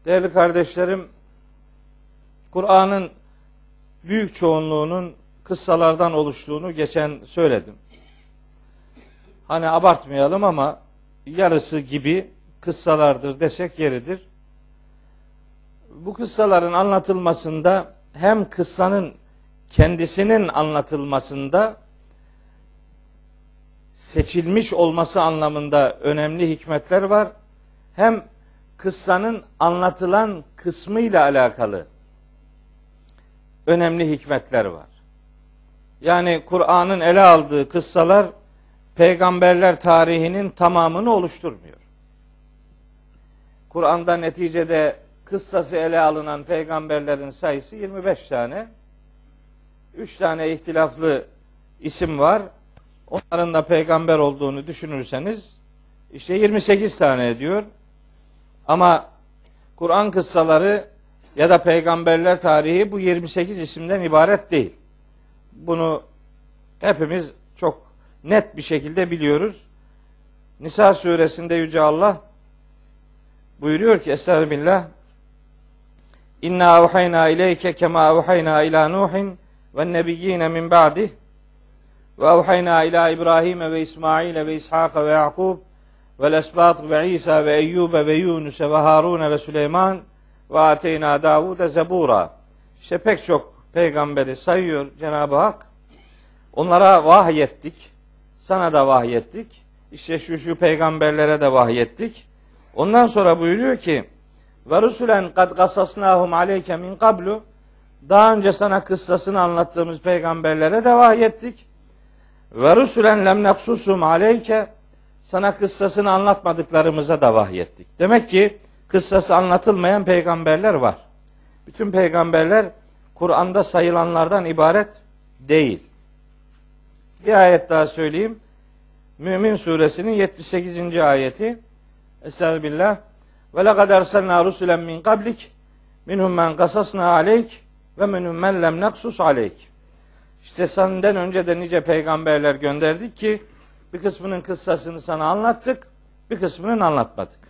Değerli kardeşlerim, Kur'an'ın büyük çoğunluğunun kıssalardan oluştuğunu geçen söyledim. Hani abartmayalım ama yarısı gibi kıssalardır desek yeridir. Bu kıssaların anlatılmasında hem kıssanın kendisinin anlatılmasında seçilmiş olması anlamında önemli hikmetler var. Hem kıssanın anlatılan kısmıyla alakalı önemli hikmetler var. Yani Kur'an'ın ele aldığı kıssalar peygamberler tarihinin tamamını oluşturmuyor. Kur'an'da neticede kıssası ele alınan peygamberlerin sayısı 25 tane. 3 tane ihtilaflı isim var. Onların da peygamber olduğunu düşünürseniz işte 28 tane ediyor. Ama Kur'an kıssaları ya da peygamberler tarihi bu 28 isimden ibaret değil. Bunu hepimiz çok net bir şekilde biliyoruz. Nisa suresinde Yüce Allah buyuruyor ki Estağfirullah, İnna evhayna ileyke kema evhayna ila Nuhin ve nebiyyine min ba'dih ve evhayna ila İbrahim ve İsmail ve İshak ve Yakub ve Esbat ve İsa ve Eyyub ve Yunus ve Harun ve Süleyman ve ateyna Davud'e zebura. İşte pek çok peygamberi sayıyor Cenab-ı Hak. Onlara vahyettik. Sana da vahyettik. İşte şu peygamberlere de vahyettik. Ondan sonra buyuruyor ki ve rusulen kad gasasnahum aleyke min qablu, daha önce sana kıssasını anlattığımız peygamberlere de vahyettik. Ve rusulen lem naksusum aleyke, sana kıssasını anlatmadıklarımıza da vahyettik. Demek ki kıssası anlatılmayan peygamberler var. Bütün peygamberler Kur'an'da sayılanlardan ibaret değil. Bir ayet daha söyleyeyim. Mümin suresinin 78. ayeti. Estağfirullah. Ve lekad erselna rusulen min qablik minhum men qasasna aleyk ve minhum men lem naksus aleyk. İşte senden önce de nice peygamberler gönderdik ki bir kısmının kıssasını sana anlattık, bir kısmını anlatmadık.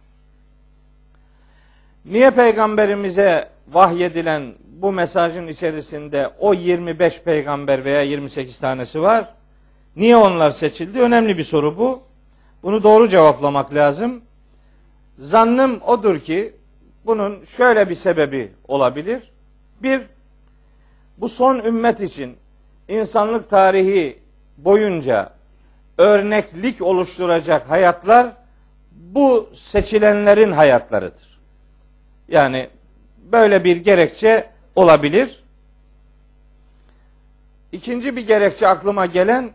Niye peygamberimize vahyedilen bu mesajın içerisinde o 25 peygamber veya 28 tanesi var? Niye onlar seçildi? Önemli bir soru bu. Bunu doğru cevaplamak lazım. Zannım odur ki bunun şöyle bir sebebi olabilir. Bir, bu son ümmet için insanlık tarihi boyunca örneklik oluşturacak hayatlar bu seçilenlerin hayatlarıdır. Yani böyle bir gerekçe olabilir. İkinci bir gerekçe aklıma gelen,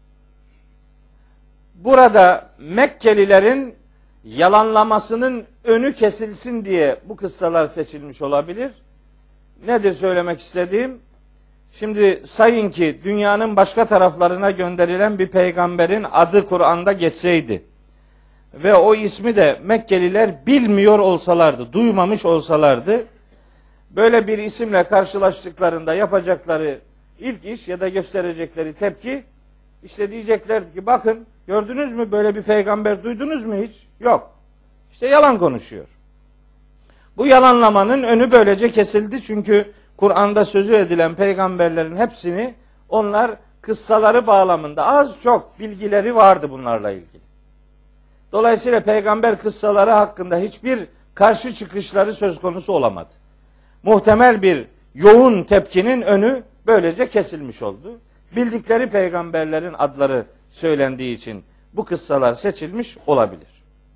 burada Mekkelilerin yalanlamasının önü kesilsin diye bu kıssalar seçilmiş olabilir. Nedir söylemek istediğim? Şimdi sayın ki dünyanın başka taraflarına gönderilen bir peygamberin adı Kur'an'da geçseydi ve o ismi de Mekkeliler bilmiyor olsalardı, duymamış olsalardı, böyle bir isimle karşılaştıklarında yapacakları ilk iş ya da gösterecekleri tepki, işte diyeceklerdi ki bakın gördünüz mü böyle bir peygamber duydunuz mu hiç? Yok. İşte yalan konuşuyor. Bu yalanlamanın önü böylece kesildi çünkü Kur'an'da sözü edilen peygamberlerin hepsini onlar kıssaları bağlamında az çok bilgileri vardı bunlarla ilgili. Dolayısıyla peygamber kıssaları hakkında hiçbir karşı çıkışları söz konusu olamadı. Muhtemel bir yoğun tepkinin önü böylece kesilmiş oldu. Bildikleri peygamberlerin adları söylendiği için bu kıssalar seçilmiş olabilir.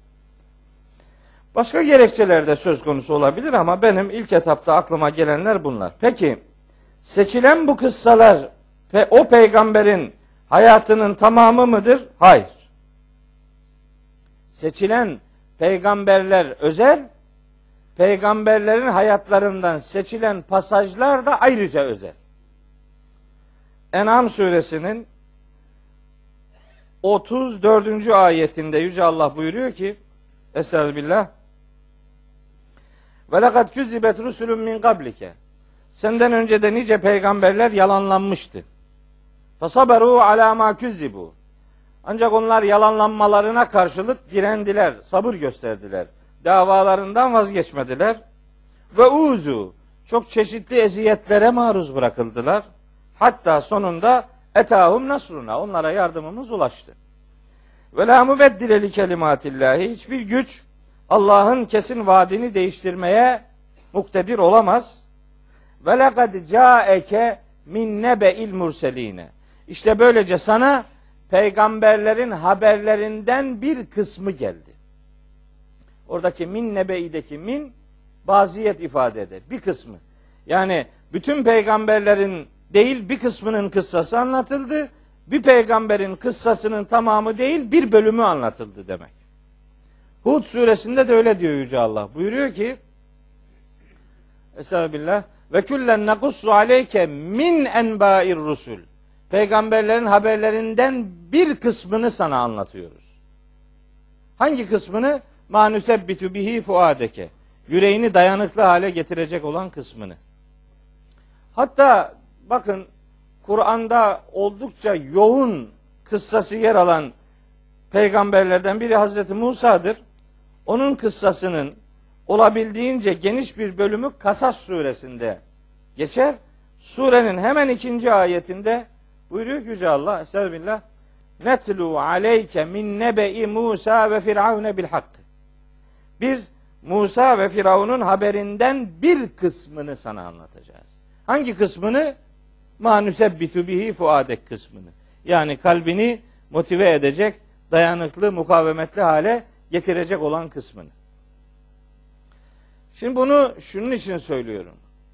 Başka gerekçeler de söz konusu olabilir ama benim ilk etapta aklıma gelenler bunlar. Peki seçilen bu kıssalar o peygamberin hayatının tamamı mıdır? Hayır. Seçilen peygamberler özel, peygamberlerin hayatlarından seçilen pasajlar da ayrıca özel. En'am suresinin 34. ayetinde Yüce Allah buyuruyor ki Estağfirullah. Ve lekad küzzibet rusulun min qablike. Senden önce de nice peygamberler yalanlanmıştı. Fasaberu ala ma küzzibu. Ancak onlar yalanlanmalarına karşılık direndiler, sabır gösterdiler. davalarından vazgeçmediler. Ve uzu, çok çeşitli eziyetlere maruz bırakıldılar. Hatta sonunda etahum nasruna, onlara yardımımız ulaştı. Ve la mubeddile li kelimatillahi, hiçbir güç Allah'ın kesin vaadini değiştirmeye muktedir olamaz. Ve lekad caeke min nebe'il murseline. İşte böylece sana peygamberlerin haberlerinden bir kısmı geldi. Oradaki min nebe'ideki min baziyet ifade eder. Bir kısmı. Yani bütün peygamberlerin değil bir kısmının kıssası anlatıldı. Bir peygamberin kıssasının tamamı değil bir bölümü anlatıldı demek. Hud suresinde de öyle diyor Yüce Allah. Buyuruyor ki Estağfirullah ve küllen nekussu aleyke min enba'ir rusul. Peygamberlerin haberlerinden bir kısmını sana anlatıyoruz. Hangi kısmını? Ma nusebbitu bihi fuadeke. Yüreğini dayanıklı hale getirecek olan kısmını. Hatta bakın Kur'an'da oldukça yoğun kıssası yer alan peygamberlerden biri Hazreti Musa'dır. Onun kıssasının olabildiğince geniş bir bölümü Kasas suresinde geçer. Surenin hemen 2. ayetinde buyuruyor ki Yüce Allah Estağfirullah netlu aleyke min nebe'i Musa ve Firavune bil hak. Biz Musa ve Firavun'un haberinden bir kısmını sana anlatacağız. Hangi kısmını? Ma nusebbitu bihi fuadek kısmını. Yani kalbini motive edecek, dayanıklı, mukavemetli hale getirecek olan kısmını. Şimdi bunu şunun için söylüyorum.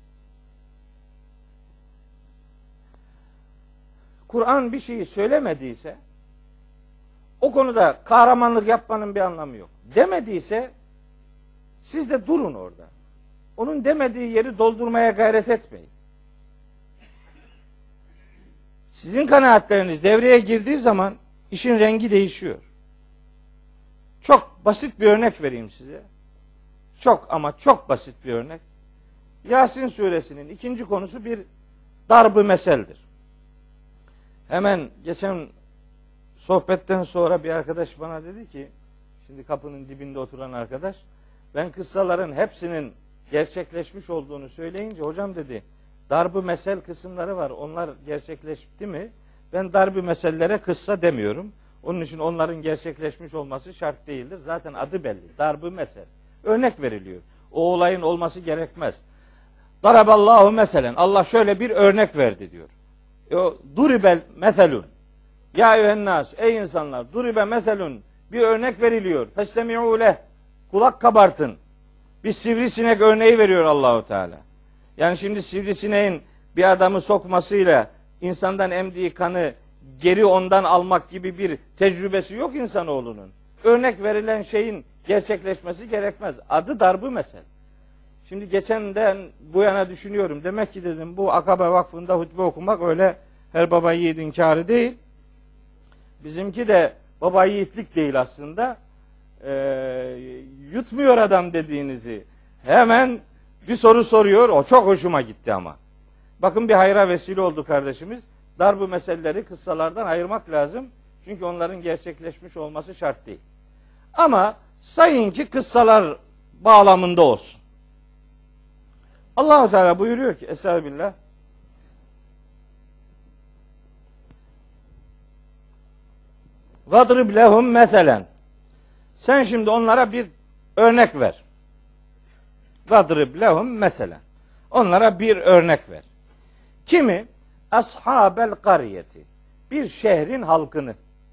Kur'an bir şeyi söylemediyse o konuda kahramanlık yapmanın bir anlamı yok. Demediyse siz de durun orada. Onun demediği yeri doldurmaya gayret etmeyin. Sizin kanaatleriniz devreye girdiği zaman işin rengi değişiyor. Çok basit bir örnek vereyim size. Çok ama çok basit bir örnek. Yasin suresinin 2. konusu bir darb-ı meseldir. Hemen geçen sohbetten sonra bir arkadaş bana dedi ki, şimdi kapının dibinde oturan arkadaş, ben kıssaların hepsinin gerçekleşmiş olduğunu söyleyince hocam dedi, darb-ı mesel kısımları var. Onlar gerçekleşti mi? Ben darb-ı mesellere kıssa demiyorum. Onun için onların gerçekleşmiş olması şart değildir. Zaten adı belli. Darb-ı mesel. Örnek veriliyor. O olayın olması gerekmez. Daraballahu meselen. Allah şöyle bir örnek verdi diyor. Duribel meselun. Ya eyyühennas. Ey insanlar. Duribe meselun. Bir örnek veriliyor. Feslemi'u leh. Kulak kabartın. Bir sivrisinek örneği veriyor Allahu Teala. Yani şimdi sivrisineğin bir adamı sokmasıyla insandan emdiği kanı geri ondan almak gibi bir tecrübesi yok insanoğlunun. Örnek verilen şeyin gerçekleşmesi gerekmez. Adı darb-ı mesel. Şimdi geçenden bu yana düşünüyorum. Demek ki dedim bu Akabe Vakfı'nda hutbe okumak öyle her baba yiğidin kârı değil. Bizimki de baba yiğitlik değil aslında. Yutmuyor adam dediğinizi. Hemen bir soru soruyor. O çok hoşuma gitti ama. Bakın bir hayra vesile oldu kardeşimiz. Darb-ı meseleleri kıssalardan ayırmak lazım. Çünkü onların gerçekleşmiş olması şart değil. Ama sayın ki kıssalar bağlamında olsun. Allah-u Teala buyuruyor ki Estağfirullah. Vadrib lehum meselen. Sen şimdi onlara bir örnek ver. Vadrib lehum meselen. Onlara bir örnek ver. Kimi? Ashabel kariyeti. Bir şehrin halkını.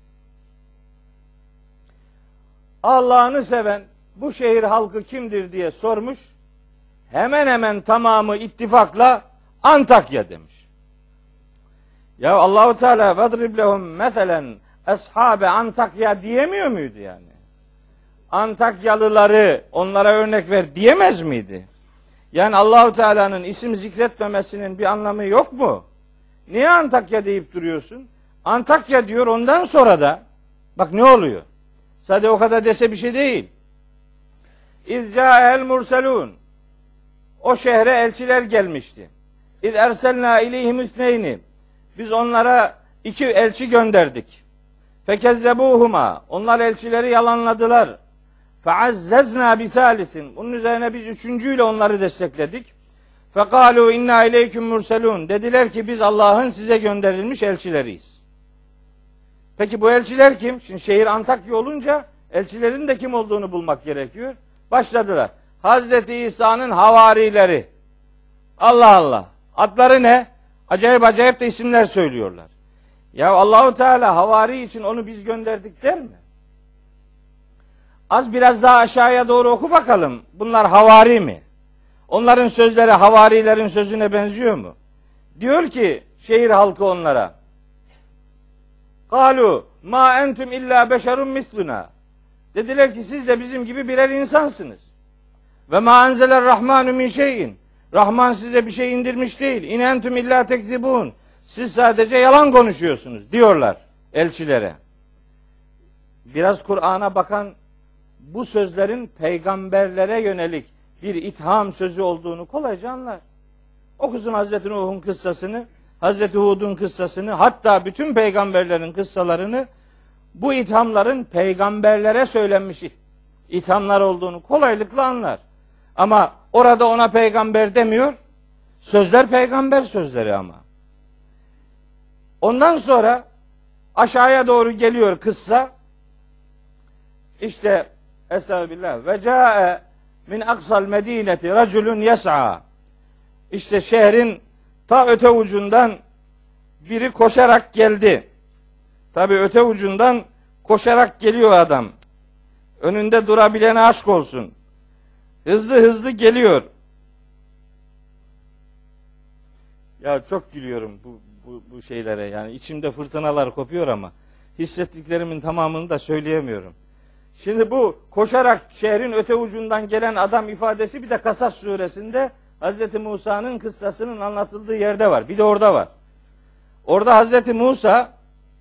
Allah'ını seven bu şehir halkı kimdir diye sormuş. Hemen hemen tamamı ittifakla Antakya demiş. Ya Allahu Teala vadrib lehum meselen ashabe Antakya diyemiyor muydu yani? Antakyalıları onlara örnek ver diyemez miydi? Yani Allahu Teala'nın isim zikretmemesinin bir anlamı yok mu? Niye Antakya deyip duruyorsun? Antakya diyor, ondan sonra da bak ne oluyor? Sadece o kadar dese bir şey değil. İzzâ'el murselûn. O şehre elçiler gelmişti. İz erselnâ ileyhim üsneyni. Biz onlara 2 elçi gönderdik. Fekezzebuhuma. Onlar elçileri yalanladılar. Feazzezna bisalisin. Bunun üzerine biz üçüncüyle onları destekledik. Fekalu inna ileyküm murselun. Dediler ki biz Allah'ın size gönderilmiş elçileriyiz. Peki bu elçiler kim? Şimdi şehir Antakya olunca elçilerin de kim olduğunu bulmak gerekiyor. Başladılar. Hazreti İsa'nın havarileri. Allah Allah. Adları ne? Acayip acayip de isimler söylüyorlar. Ya Allahu Teala havari için onu biz gönderdik der mi? Az biraz daha aşağıya doğru oku bakalım. Bunlar havari mi? Onların sözleri havarilerin sözüne benziyor mu? Diyor ki şehir halkı onlara. Kalu ma entum illa beşerun misluna. Dediler ki siz de bizim gibi birer insansınız. Ve ma enzeler rahmanu min şeyin. Rahman size bir şey indirmiş değil. İn entum illa tekzibun. Siz sadece yalan konuşuyorsunuz diyorlar elçilere. Biraz Kur'an'a bakan bu sözlerin peygamberlere yönelik bir itham sözü olduğunu kolayca anlar. Okusun Hazreti Nuh'un kıssasını, Hazreti Hud'un kıssasını, hatta bütün peygamberlerin kıssalarını, bu ithamların peygamberlere söylenmiş ithamlar olduğunu kolaylıkla anlar. Ama orada ona peygamber demiyor, sözler peygamber sözleri ama. Ondan sonra aşağıya doğru geliyor kıssa. İşte Estağfirullah. Ve ca'e min aksal medineti raculun yes'a. İşte şehrin ta öte ucundan biri koşarak geldi. Tabi öte ucundan koşarak geliyor adam. Önünde durabilene aşk olsun. Hızlı hızlı geliyor. Ya çok gülüyorum bu şeylere. Yani içimde fırtınalar kopuyor ama hissettiklerimin tamamını da söyleyemiyorum. Şimdi bu koşarak şehrin öte ucundan gelen adam ifadesi bir de Kasas suresinde Hazreti Musa'nın kıssasının anlatıldığı yerde var. Bir de orada var. Orada Hazreti Musa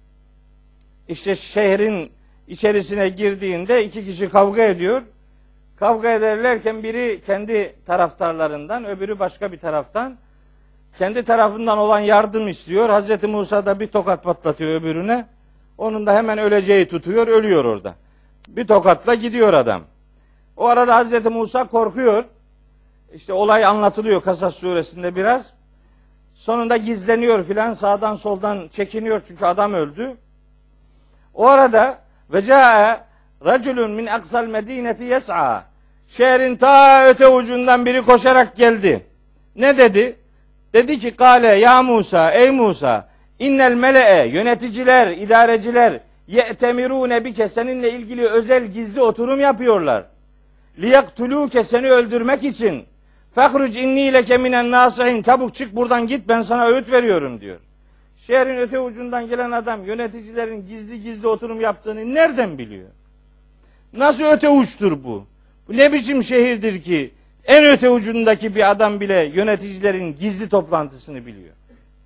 işte şehrin içerisine girdiğinde iki kişi kavga ediyor. Kavga ederlerken biri kendi taraftarlarından, öbürü başka bir taraftan. Kendi tarafından olan yardım istiyor. Hazreti Musa da bir tokat patlatıyor öbürüne. Onun da hemen öleceği tutuyor, ölüyor orada. Bir tokatla gidiyor adam. O arada Hazreti Musa korkuyor. İşte olay anlatılıyor Kasas suresinde biraz. Sonunda gizleniyor filan, sağdan soldan çekiniyor çünkü adam öldü. O arada ve ca'e raculun min aksal medineti yes'a. Şehrin ta öte ucundan biri koşarak geldi. Ne dedi? Dedi ki kale ya Musa, ey Musa, innel mele'e, yöneticiler, idareciler, ye'temirune bike, seninle ilgili özel gizli oturum yapıyorlar. Liyaktuluke, seni öldürmek için. Fehruc inni leke minen nasihin, çabuk çık buradan git, ben sana öğüt veriyorum diyor. Şehrin öte ucundan gelen adam yöneticilerin gizli gizli oturum yaptığını nereden biliyor? Nasıl öte uçtur bu? Bu ne biçim şehirdir ki en öte ucundaki bir adam bile yöneticilerin gizli toplantısını biliyor?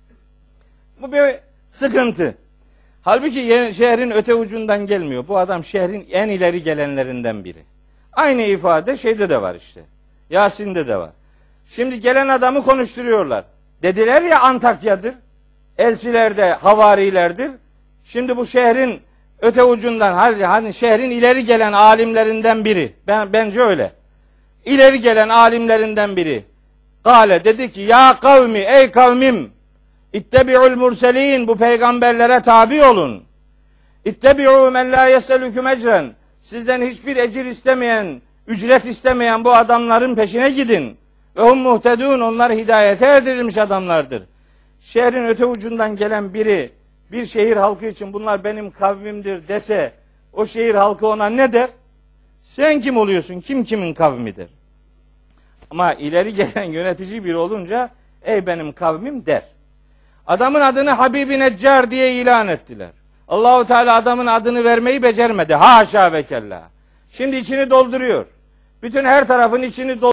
Bu bir sıkıntı. Halbuki şehrin öte ucundan gelmiyor. Bu adam şehrin en ileri gelenlerinden biri. Aynı ifade şeyde de var işte. Yasin'de de var. Şimdi gelen adamı konuşturuyorlar. Dediler ya Antakya'dır. Elçiler de havarilerdir. Şimdi bu şehrin öte ucundan, hani şehrin ileri gelen alimlerinden biri. Bence öyle. İleri gelen alimlerinden biri. Kale, dedi ki ya kavmi, ey kavmim, İttebi'ul murselin, bu peygamberlere tabi olun. İttebi'u men la yeselüküm ecren. Sizden hiçbir ecir istemeyen, ücret istemeyen bu adamların peşine gidin. Ve hum muhtedun, onlar hidayete erdirilmiş adamlardır. Şehrin öte ucundan gelen biri, bir şehir halkı için bunlar benim kavmimdir dese, o şehir halkı ona ne der? Sen kim oluyorsun? Kim kimin kavmidir? Ama ileri gelen yönetici biri olunca, ey benim kavmim der. Adamın adını Habib-i Neccar diye ilan ettiler. Allahu Teala adamın adını vermeyi becermedi. Haşa ve kella. Şimdi içini dolduruyor. Bütün her tarafın içini dolduruyor.